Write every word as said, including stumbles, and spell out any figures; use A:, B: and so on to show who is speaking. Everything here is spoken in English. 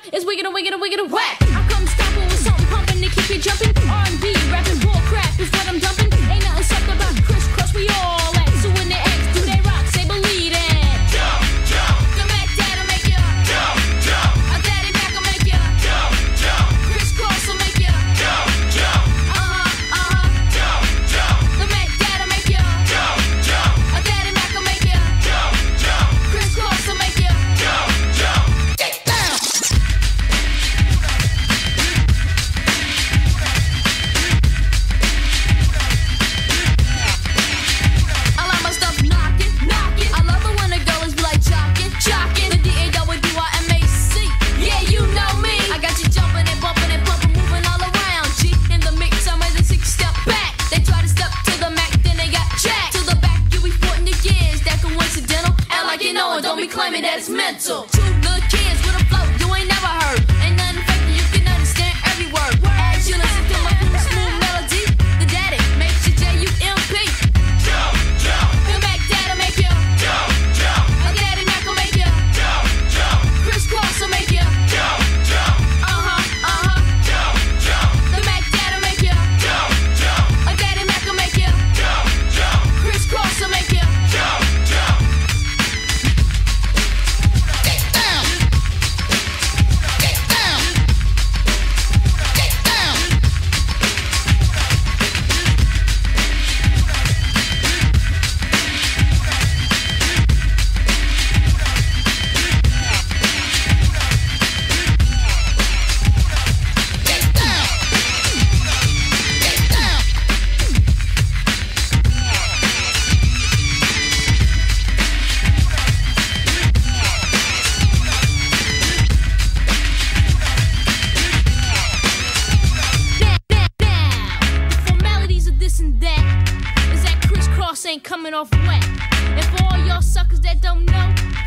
A: It's wicked and wicked and wicked and whack. I come stopping with something pumping to keep you jumping. R and B, rapping, bull crap is what I'm dumping. Ain't nothing soft about Kriss Kross, we all at. So when they ask, do they rock? Say believe it.
B: Jump, jump.
A: The Mac Dad'll make ya
B: Jump, jump.
A: A Daddy Mac will make ya
B: Jump, jump.
A: Kriss Kross will make ya
B: Jump, jump.
A: Uh-huh, uh-huh.
B: Jump, jump.
A: The Mac Dad'll make ya
B: Jump, jump.
A: A Daddy Mac will make ya
B: Jump, jump.
A: Kriss Kross will make ya
B: Jump, jump.
A: get down. I like my stuff knockin', knockin'. I love it when the girls be like jockin', jockin'. The D A W I M A C. Yeah, you know me. I got you jumpin' and bumpin' and pumpin', moving all around. G in the mix, I'm ready to six step back. They try to step to the Mac, then they got jacked. To the back, you be sporting the gears. That coincidental. Act like you know it, don't be claiming that it's mental. Two little kids with a flow you ain't never heard. Ain't nothing fake, you can understand every word. As you listen to my cool, smooth melody, the daddy makes you J U M P.
B: Jump, jump.
A: The Mac Dad'll make ya
B: Jump, jump.
A: A Daddy Mac will make ya
B: Jump, jump.
A: Kriss Kross will make ya
B: Jump, jump.
A: Uh-huh, uh-huh.
B: Jump, jump.
A: The Mac Dad'll make ya
B: Jump, jump.
A: A Daddy Mac will make ya
B: Jump, jump.
A: Kriss Kross will make ya
B: Jump, jump.
A: get down. Get down. Get down. Get down. Get down. Now, now, now, the formalities of this and that is that Kriss Kross ain't coming off wet. And for all y'all suckers that don't know,